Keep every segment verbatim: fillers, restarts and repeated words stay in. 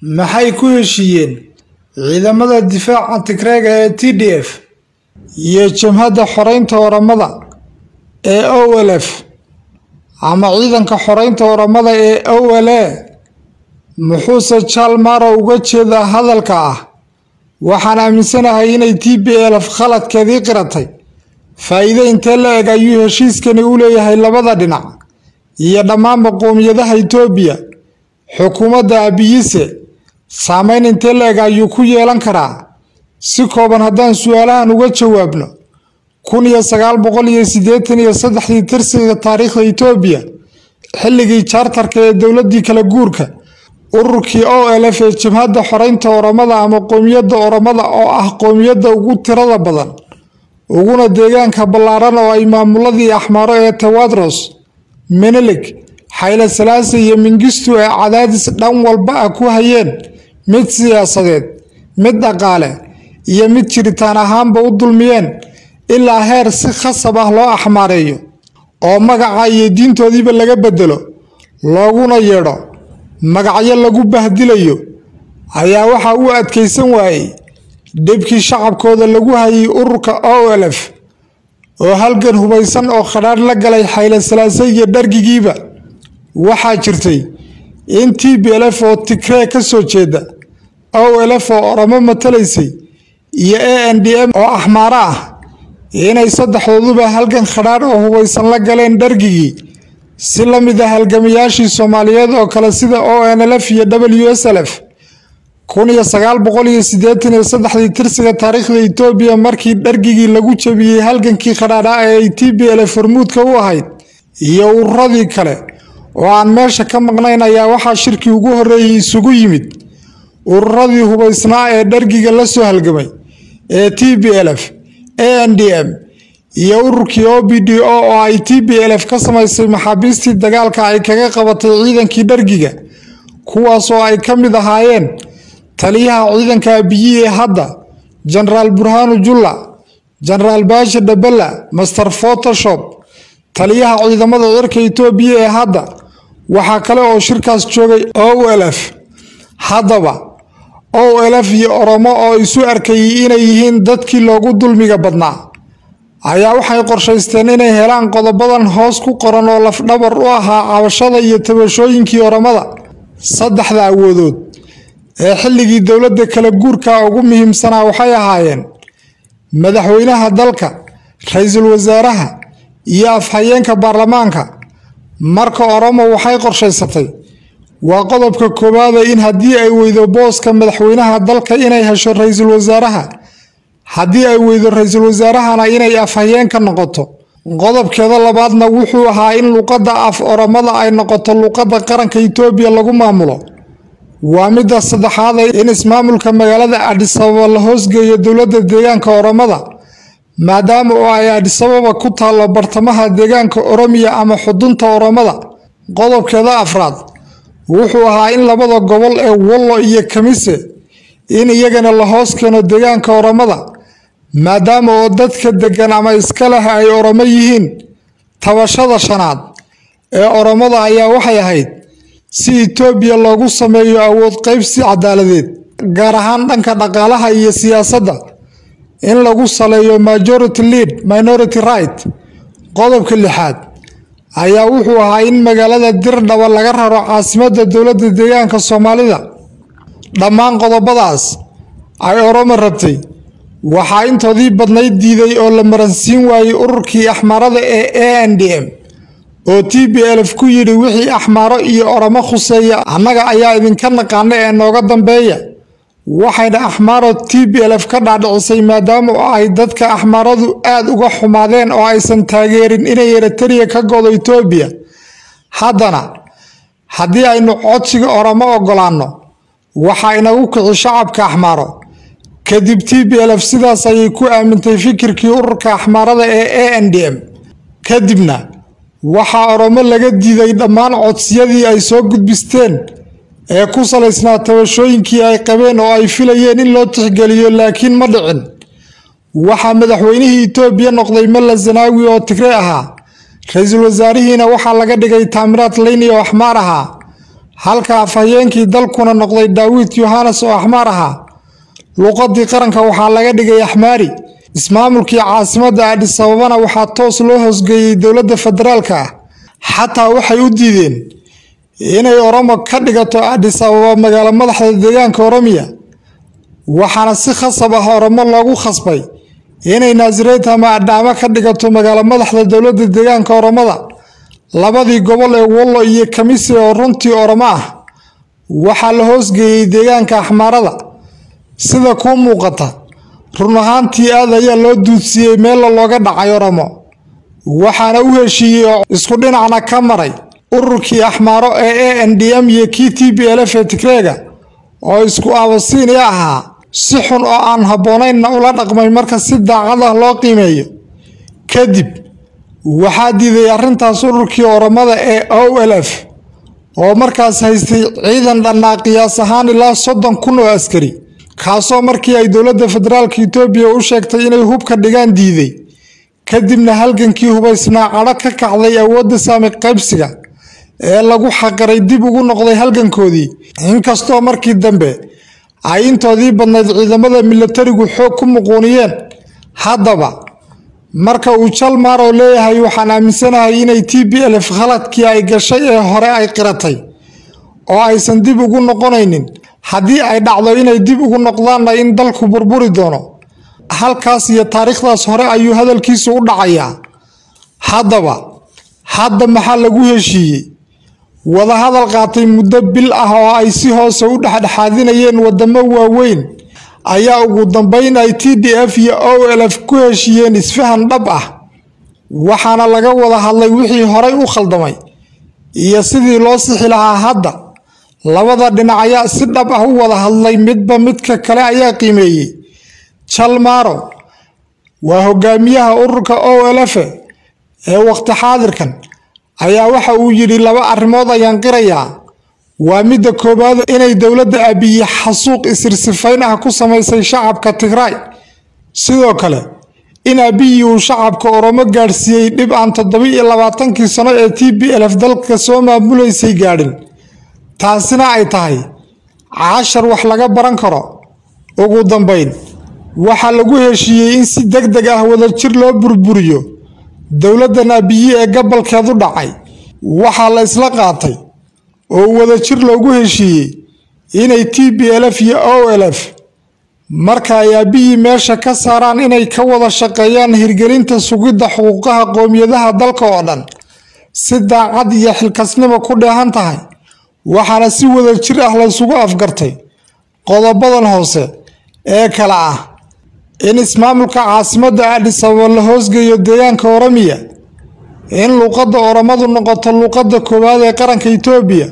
maxay ku heshiiyeen ciidamada difaaca Tigreega ee T D F iyo Jabhadda Xoreynta Oromada ee O L F ama ciidanka xoreynta Oromada ee O L A muxuuse Chalmaro uga jeedaa hadalka ah waxaan aaminsanahay inay T P L F khaladkeedii qiratay faa'iido intee la eg ayuu heshiiskani u leeyahay labada dhinac iyo dhammaan qowmiyadaha Itoobiya xukuumadda Abiyise saameyn intee la eg ayuu ku yeelan karaa si kooban haddaan su'aalahan uga jawaabno kun iyo sagaal boqol iyo siddeetan iyo saddex tirsiga taariikhda Itoobiya xilligii charterka ee dawladii kala guurka ururkii O L F ee Jabhadda Xoreynta Oromada ama qowmiyadda Oromada oo ah qowmiyadda ugu tirada badan uguna deegaanka ballaaran oo ay maamuladii Axmaro ee Tawadros Menelik Haile Selassie iyo Mengistu ee cadaadis dhan walba ku hayeen mid siyaasadeed mid dhaqaale iyo mid jiritaan ahaanba u dulmiyeen ilaa heer si khasab ah loo axmaareeyo oo magaca iyo diintoodiiba laga bedelo looguna yeedho magacyo lagu bahdilayo ayaa waxa uu adkeysan waayay dibkii shacabkooda lagu hayay ururka O L F oo halgan hubaysan oo khadhaar la galay Haile Selassie iyo dhargigiiba waxaa jirtay in T P L F oo Tigray ka soo jeeda O L F oo Oromo matalaysay iyo A N D M oo Axmaro ah inay saddexdooduba halgan khadhaar oo hubaysan la galeen dhargigii si la mid ah halgamayaashii Soomaaliyeed oo kale sida O N L F iyo W S L F kun iyo sagaal boqol iyo siddeetan iyo saddex tirsiga taariikhda Itoobiya markii dhargigii lagu jabiyay halgankii khadhaadha ee T P L F hormuudka u ahayd iyo ururadii kale oo aan meesha ka maqnayn ayaa waxaa shirkii ugu horeeyay isugu yimid ururadii hubaysnaa ee dhargiga la soo halgamay ee T P L F A N D M iyo ururkii O P D O oo ay T P L F ka samaysay maxaabiistii dagaalka ay kaga qabatay ciidankii dhargiga kuwaas oo ay ka mid ahaayeen taliyaha ciidanka Abiy ee hadda General Burhanu Julla General Basha Dabella Master Photoshop taliyaha ciidamada cirka Itoobiya ee hadda waxa kale oo shirkaas joogay O L F haddaba O L F iyo Oromo oo isu arkayay inay yihiin dadkii loogu dulmiga badnaa ayaa waxay qorshaysteen inay helaan qodobadan hoos ku qoran oo laf dhabar u ahaa cabashada iyo tabashooyinkii Oromada saddexda awoodood ee xilligii dawladda kala guurka ugu muhiimsanaa waxay ahaayeen madaxweynaha dalka ra'iisul wasaaraha iyo afhayeenka baarlamaanka marka Oromo waxay qorshaysatay waa qodobka koowaad in haddii ay weydo booska madaxweynaha dalka inay hesho ra'iisul wasaaraha haddii ay weydo ra'iisul wasaarahana inay afhayeenka noqoto qodobkeeda labaadna wuxuu ahaa in luqadda af Oromada ay noqoto luqadda qaranka Itoobiya lagu maamulo waa midda saddexaad in ismaamulka magaalada Addis Ababa la hoosgeeyo dawladda deegaanka Oromada maadaama oo ay Addis Ababa ku taalo bartamaha deegaanka Oromiya ama xudunta Oromada qodobkeeda afraad wuxuu ahaa in labada gobol ee Wollo iyo Kamise in iyagana la hoos keeno deegaanka Oromada maadaama oo dadka degan ama iska leh ay Oromo yihiin tabashada shanaad ee Oromada ayaa waxay ahayd si Itoobiya loogu sameeyo awood qaybsi cadaaladeed gaar ahaan dhanka dhaqaalaha iyo siyaasadda in lagu saleeyo majority lead minority right qodobka lixaad ayaa wuxuu ahaa in magaalada Dirdhaba laga raro caasimadda dawladda deegaanka Soomaalida dhammaan qodobadaas ay Oromo rabtay waxa intoodii badnayd diiday oo la maransiin waayay ururkii Axmarada ee A N D M oo T P L F ku yiri wixii Axmaro iyo Oromo khuseeya annaga ayaa idinka naqaanay ee nooga dambeeya waxayna Axmaro T P L F ka dhaadhicisay maadaama ay dadka Axmaradu aad uga xumaadeen oo aysan taageerin inay Eritrea ka go'do Itoobiya haddana haddii aynu codsiga Oromo ogolaano waxa inagu kici shacabka Axmaro kadib T P L F sidaas ayay ku aamintay fikirkii ururka Axmarada ee A N D M kadibna waxa Oromo laga diiday dhammaan codsiyadii ay soo gudbisteen ee ku salaysnaa tabashooyinkii ay qabeen oo ay filayeen in loo tixgeliyo laakiin ma dhicin waxa madaxweynihii Itoobiya noqday Malla Zanaawi oo Tigray ahaa ra'iisul wasaarihiina waxa laga dhigay Taamiraat Leyni oo Axmar ahaa halka afhayeenkii dalkuna noqday Daawid Yohanes oo Axmaar ahaa. luqadii qaranka waxaa laga dhigay Axmaari. ismaamulkii caasimadda Addis Ababana waxaa toos loo hoosgeeyay dowladda federaalka ah. xataa waxay u diideen inay Oromo ka dhigato Addis Ababa magaalo madaxda deegaanka Oromiya. waxaana si khasab ah Oromo loogu khasbay inay Naasreet ama Adama ka dhigato magaalo madaxda dowladda deegaanka Oromada. labadii gobol ee Wollo iyo Kamise oo runtii Oromo ah waxaa la hoosgeeyay deegaanka Axmaarada. sida ku muuqata run ahaantii aad ayaa loo duudsiyay meel looga dhacay Oromo. waxaana u heshiiyay oo isku dhinacna ka maray ururkii Axmaaro ee A N D M iyo T P L F ee Tigreega oo isku aabasiin ahaa si xun oo aan habboonayn ula dhaqmay marka si daacad ah loo qiimeeyo. kadib waxaa diiday arrintaas ururkii Oromada ee O L F oo markaas haystay ciidan dhanaa qiyaas ahaan ilaa soddon kun oo askari, kaasoo markii ay dowladda federaalka Itoobiya u sheegtay inay hubka dhigaan diiday. kadibna halgankii hubaysnaa cadho ka kacday awoodda saami qaybsiga ee lagu xaqiray dib ugu noqday halgankoodii. inkastoo markii dambe ay intoodii badnayd ciidamada militarigu xoog ku muquuniyeen, haddaba marka uu Jalmaro leeyahay waxaan aaminsanahay inay T P L F khaladkii ay gashay ee hore ay qiratay oo aysan dib ugu noqonaynin. haddii ay dhacdo inay dib ugu noqdaanna in dalku burburi doono. halkaas iyo taariikhdaas hore ayuu hadalkiisu u dhacayaa. haddaba hadda maxaa lagu heshiiyey? wada hadal qaatay muddo bil ah oo ay si hoose u dhexdhexaadinayeen wadamo waaweyn ayaa ugu dambeyn ay T D F iyo O L F ku heshiiyeen isfahan dhab ah. waxaana laga wada hadlay wixii horey u khaldamay iyo sidii loo sixi lahaa. hadda labada dhinac ayaa si dhab ah u wada hadlay, midba midka kale ayaa qiimeeyay. Jalmaro waa hogaamiyaha ururka O L F ee waqti xaadirkan ayaa waxa uu yiri laba arrimood ayaan qirayaa. waa midda koobaad inay dowladda Abiy xasuuq isirsifayn ah ku samaysay shacabka Tigray. sidoo kale in Abiy uu shacabka Oromo gaarsiiyay dhib aan toddoba iyo labaatan sano ee T P L F dalka soo maamulaysay gaadhin. taasina ay tahay cashar wax laga baran karo. ugu dambeyn waxaa lagu heshiiyey in si degdeg ah wada jir loo burburiyo dowladda Abiy ee gobolkeedu dhacay. waxaa la isla qaatay oo wada jir loogu heshiiyey inay T P L F iyo O L F marka ay Abiy meesha ka saaraan inay ka wada shaqeeyaan hirgelinta sugidda xuquuqaha qoomiyadaha dalka oo dhan si daacad iyo xilkasnimo ku dheehan tahay. waxaana si wada jir ah la isugu afgartay qodobadan hoose ee kala ah in ismaamulka caasimadda Addis Ababa la hoosgeeyo deegaanka Oromiya, in luqadda Oromadu noqoto luqadda koowaad ee qaranka Itoobiya,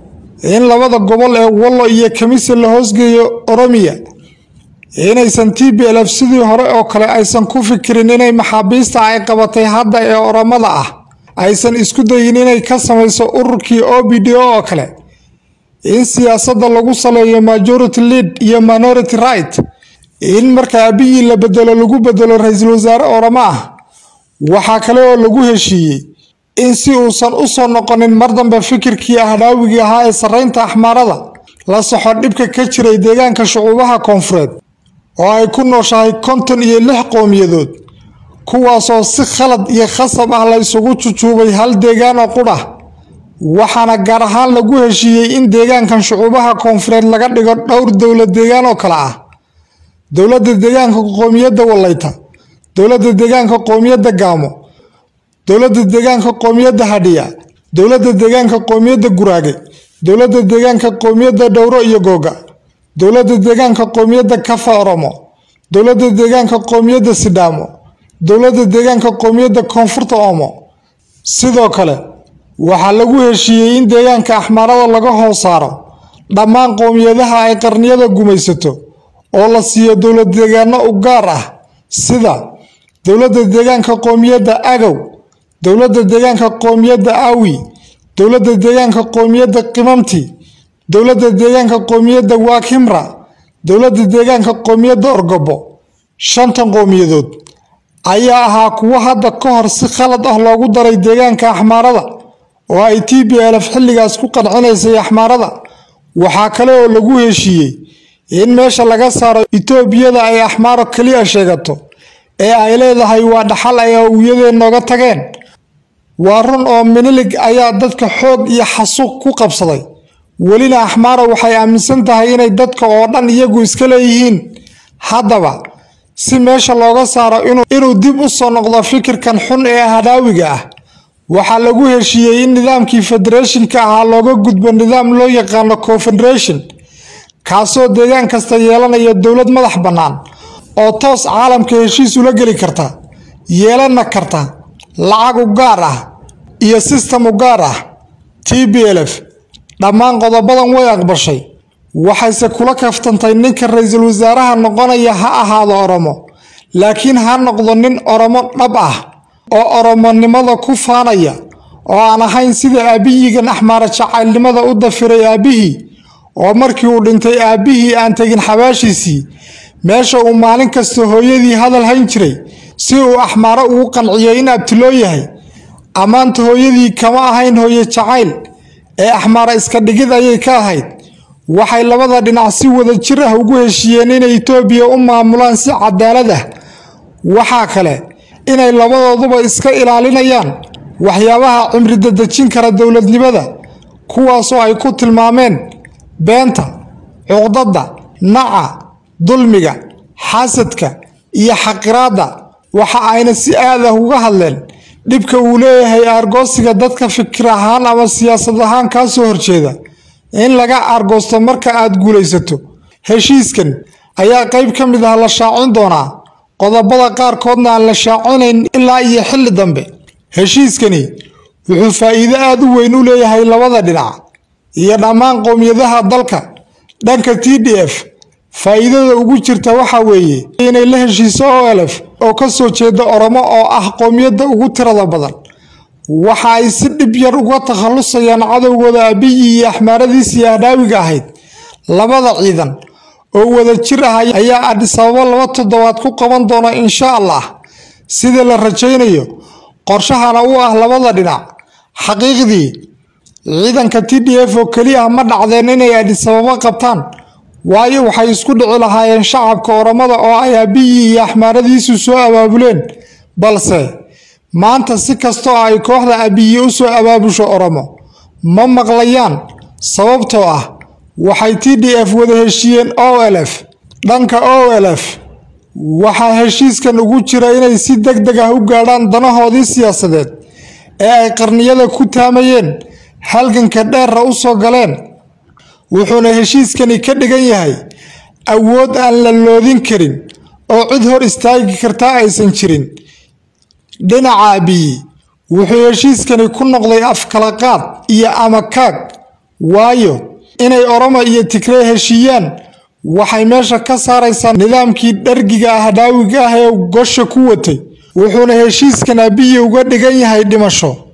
in labada gobol ee Wollo iyo Kamise la hoosgeeyo Oromiya, inaysan T P L F sidii hore oo kale aysan ku fikirin inay maxaabiista ay qabatay hadda ee Oromada ah aysan isku dayin inay ka samayso ururkii O B D O oo kale, in siyaasadda lagu saleeyo majority lead iyo minority right, in marka Abiy la bedelo lagu bedelo ra'iisul wasaare Oromo ah. waxaa kale oo lagu heshiiyey in si uusan u soo noqonin mar dambe fikirkii ahdaawiga ahaa ee sareynta Axmaarada la soxo dhibka ka jiray deegaanka shucuubaha koonfureed oo ay ku nooshahay konton iyo lix qowmiyadood, kuwaasoo si khalad iyo khasab ah la isugu jujuubay hal deegaan oo qudha. waxaana gaar ahaan lagu heshiiyey in deegaankan shucuubaha koonfureed laga dhigo dhowr dowlad deegaan oo kala ah: dowladda deegaanka qoomiyadda Walayta, dowladda deegaanka qoomiyadda Gaamo, dowladda deegaanka qoomiyadda Hadhiya, dowladda deegaanka qoomiyadda Guraage, dowladda deegaanka qoomiyadda Dhowro iyo Googa, dowladda deegaanka qoomiyadda Kafa Oromo, dowladda deegaanka qoomiyadda Sidaamo, dowladda deegaanka qoomiyadda Koonfurta Omo. sidoo kale waxaa lagu heshiiyey in deegaanka Axmaarada laga hoos saaro dhammaan qoomiyadaha ay qarniyada gumaysato oo la siiyo dowlad deegaano u gaar ah sida dowladda deegaanka qoomiyadda Agow, dowladda deegaanka qoomiyadda Awi, dowladda deegaanka qoomiyadda Qimamti, dowladda deegaanka qoomiyadda Waakimra, dowladda deegaanka qoomiyadda Orgobo. shantan qowmiyadood ayaa ahaa kuwa hadda ka hor si khalad ah loogu daray deegaanka Axmaarada oo ay T P L F xilligaas ku qancinaysay axmaarada. waxaa kale oo lagu heshiiyey in meesha laga saaro Itoobiyada ay axmaaro kaliya sheegato ee ay leedahay waa dhaxal ay awiyadeen nooga tageen. waa run oo Minilig ayaa dadka xoog iyo xasuuq ku qabsaday, welina axmaaro waxay aaminsan tahay inay dadka oo dhan iyagu iska leeyihiin. haddaba si meesha looga saaro inuu dib u soo noqdo fikirkan xun ee hadaawiga ah, waxaa lagu heshiiyey in nidaamkii federationka ahaa looga gudbo nidaam loo yaqaano confederation, kaasoo deegaan kasta yeelanaya dowlad madax bannaan oo toos caalamka heshiis ula geli karta, yeelana karta lacag u gaar ah iyo system u gaar ah. T P L F dhammaan qodobadan way aqbashay, waxayse kula kaftantay ninka ra'iisul wasaaraha noqonaya ha ahaado Oromo, laakiin ha noqdo nin Oromo dhab ah oo Oromonimada ku faanaya, oo aan ahayn sida aabihiigan axmaara jacaylnimada u dafiray aabihii, oo markii uu dhintay aabihii aan tegin xabaashiisii meesha uu maalin kasta hooyadii hadal hayn jiray si uu axmaaro ugu qanciyo in abtiloo yahay. ammaanta hooyadii kama ahayn hooyo jacayl ee axmaara iska dhigid ayay ka ahayd. waxay labada dhinac si wada jir ah ugu heshiiyeen inay Itoobiya u maamulaan si cadaalad ah. waxaa kale inay labadooduba iska ilaalinayaan waxyaabaha cimri dadajin kara dowladnimada, kuwaasoo ay ku tilmaameen beenta, cuqdada, naca, dulmiga, xasadka iyo xaqiraada. waxa ayna si aad ah uga hadleen dhibka uu leeyahay argoosiga dadka fikir ahaan ama siyaasad ahaan ka soo horjeeda in laga argoosto marka aad guulaysato. heshiiskan ayaa qayb ka mid ah la shaacin doonaa, qodobada qaarkoodna aan la shaacinayn ilaa iyo xilli dambe. heshiiskani wuxuu faa'iido aad u weyn u leeyahay labada dhinac iyo dhammaan qowmiyadaha dalka. dhanka T D F, faa'iidada ugu jirta waxa weeye inay la heshiiso O L F oo ka soo jeeda Oromo oo ah qowmiyadda ugu tirada badan. waxa ay si dhib yar uga takhalusayaan cadowgooda aabihii iyo axmaaradiisii hadaawiga ahayd. labada ciidan oo wada jir ah ayaa Addis Ababa laba toddobaad ku qaban doona insha Allah, sida la rajaynayo qorshahana u ah labada dhinac. xaqiiqdii ciidanka T D F oo kaliya ma dhacdeen inay Addis Ababa qabtaan, waayo waxay isku dhici lahaayeen shacabka Oromada oo ay aabihii iyo axmaaradiisu soo abaabuleen. balse maanta si kastoo ay kooxda aabihii u soo abaabusho Oromo ma maqlayaan, sababtoo ah waxay T D F wada heshiiyeen O L F. dhanka O L F waxaa heshiiskan ugu jira inay si degdeg ah u gaadhaan danahoodii siyaasadeed ee ay qarniyada ku taamayeen halganka dheerra u soo galeen. wuxuuna heshiiskani ka dhigan yahay awood aan la loodin karin oo cid hor istaagi karta aysan jirin. dhinaca aabihii wuxuu heshiiskani ku noqday afkalaqaad iyo amakaag, waayo inay Oromo iyo Tigray heshiiyaan waxay meesha ka saaraysaa nidaamkii dhargiga hadaawiga ah ee gosha ku watay. wuxuuna heshiiskan aabihii uga dhigan yahay dhimasho.